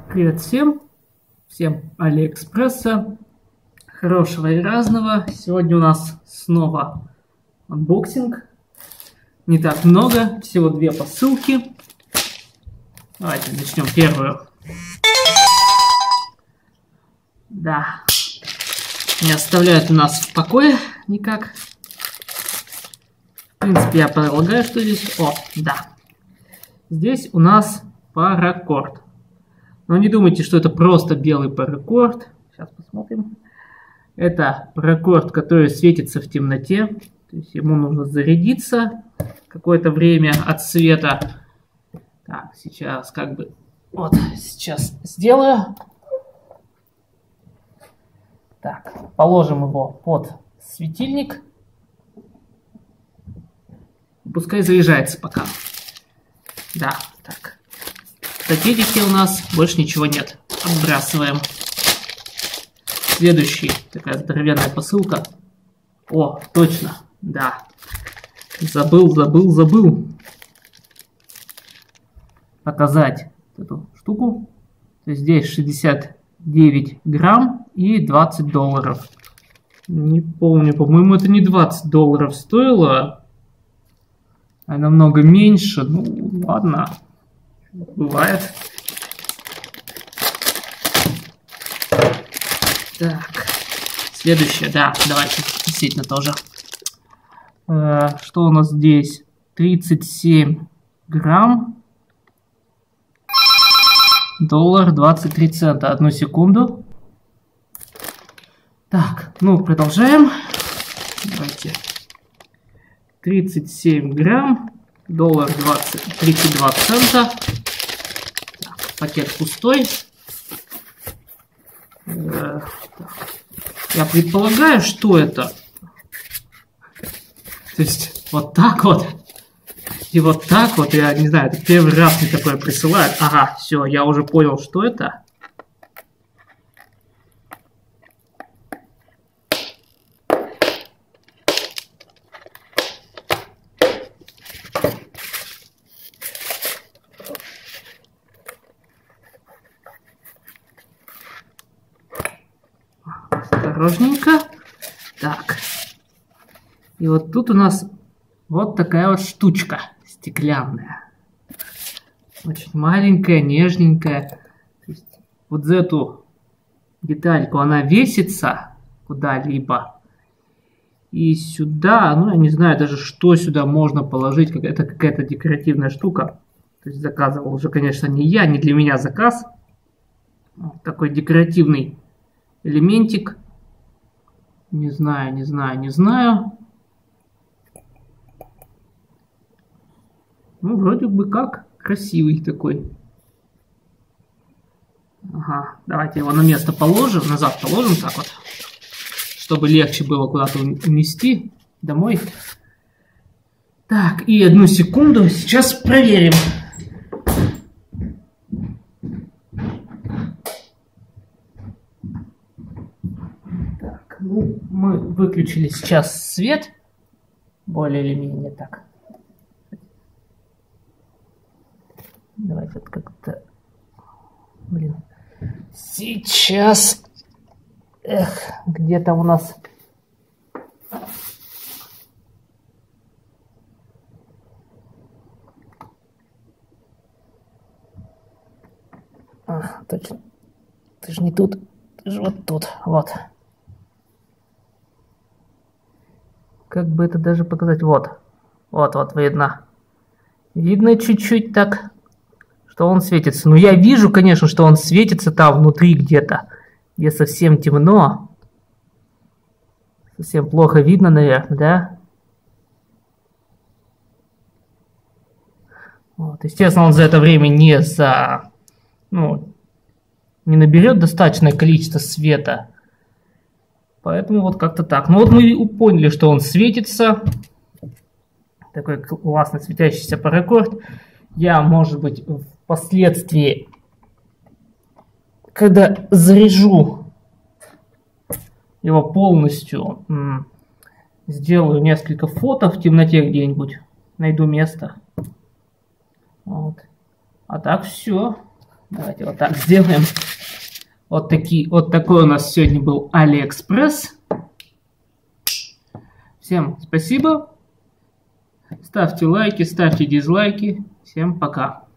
Привет всем, всем Алиэкспресса, хорошего и разного. Сегодня у нас снова анбоксинг. Не так много, всего 2 посылки. Давайте начнем первую. Да, не оставляют у нас в покое никак. В принципе, я полагаю, что здесь... О, да. Здесь у нас паракорд. Но не думайте, что это просто белый паракорд. Сейчас посмотрим. Это паракорд, который светится в темноте. То есть ему нужно зарядиться какое-то время от света. Так, сейчас Вот, сейчас сделаю. Так, положим его под светильник. Пускай заряжается пока. Да, так. В пакетике у нас больше ничего нет. Отбрасываем. Следующий. Такая здоровенная посылка. О, точно. Да. Забыл. Показать эту штуку. То есть здесь 69 грамм и $20. Не помню, по-моему, это не $20 стоило. А намного меньше. Ну, ладно. Бывает. Так. Следующее. Да, давайте действительно тоже. Что у нас здесь? 37 грамм. $1.23. Одну секунду. Так, ну, продолжаем. Давайте. 37 грамм. $1.32. Так, пакет пустой. Я предполагаю, что это. То есть, вот так вот. И вот так вот. Я не знаю, это первый раз мне такое присылают. Ага, все, я уже понял, что это. Осторожненько. Так. И вот тут у нас вот такая вот штучка стеклянная. Очень маленькая, нежненькая. То есть вот за эту детальку она весится куда-либо. И сюда, ну я не знаю даже, что сюда можно положить. Это какая-то декоративная штука. То есть заказывал уже, конечно, не я, не для меня заказ. Вот такой декоративный элементик. Не знаю. Ну, вроде бы как красивый такой. Ага, давайте его на место положим, назад положим так вот, чтобы легче было куда-то унести домой. Так, и одну секунду, сейчас проверим. Так, ну, мы выключили сейчас свет, более или менее так. Давайте как-то... Блин. Сейчас... Эх, где-то у нас... А, точно. Ты же не тут. Ты же вот тут. Вот. Как бы это даже показать? Вот. Вот видно. Видно чуть-чуть так... что он светится. Ну, я вижу, конечно, что он светится там внутри где-то, где совсем темно. Совсем плохо видно, наверное, да? Вот. Естественно, он за это время не наберет достаточное количество света. Поэтому вот как-то так. Ну, вот мы поняли, что он светится. Такой классный светящийся паракорд. Я, может быть, впоследствии, когда заряжу его полностью, сделаю несколько фото в темноте где-нибудь, найду место. Вот. А так все. Давайте вот так сделаем. Вот такой у нас сегодня был Алиэкспресс. Всем спасибо. Ставьте лайки, ставьте дизлайки. Всем пока.